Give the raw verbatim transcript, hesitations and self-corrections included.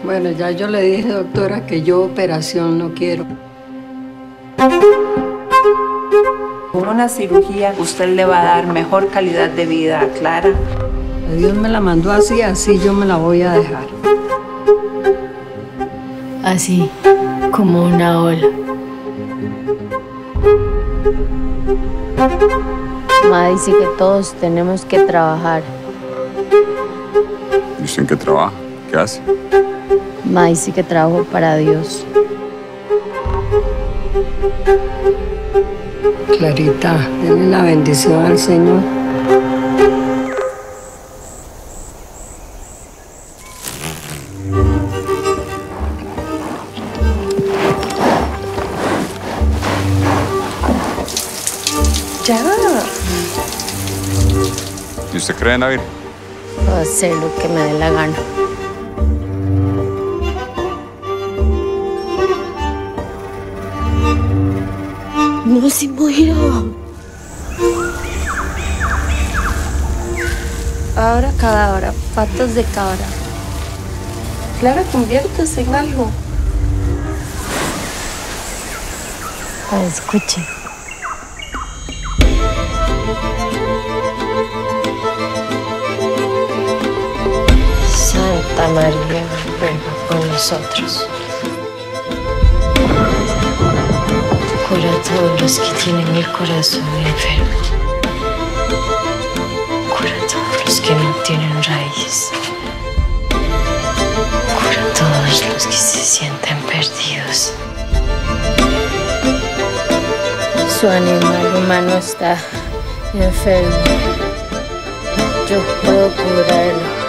Bueno, ya yo le dije, doctora, que yo operación no quiero. Con una cirugía, usted le va a dar mejor calidad de vida a Clara. Dios me la mandó así, así yo me la voy a dejar. Así, como una ola. Ma dice que todos tenemos que trabajar. ¿Y usted en qué trabaja? ¿Qué hace? Ma dice que trabajo para Dios. Clarita, denle la bendición al Señor. Ya. ¿Y usted cree en la Virgen? Puedo hacer lo que me dé la gana. No se murió. Ahora cadabra, patas de cabra. Clara, conviértese en algo. Ah, escuche. Santa María, ruega por nosotros. Cura a todos los que tienen el corazón enfermo. Cura a todos los que no tienen raíz. Cura a todos los que se sienten perdidos. Su animal humano está enfermo. Yo puedo curarlo.